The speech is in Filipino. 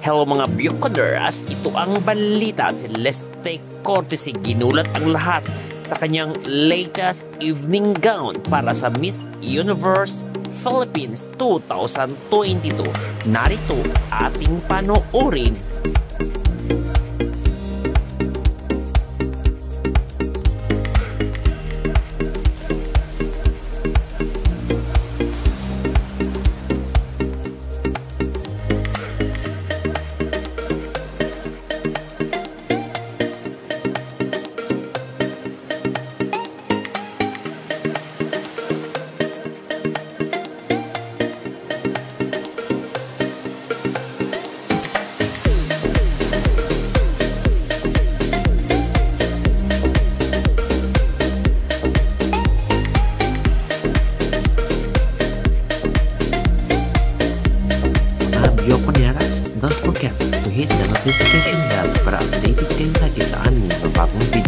Hello mga Buccaneers, ito ang balita. Celeste Cortesi ginulat ang lahat sa kanyang latest evening gown para sa Miss Universe Philippines 2022. Narito ating panoorin. Buccaneers, don't forget to hit the notification bell para updated kayo lagi sa aming bagong video.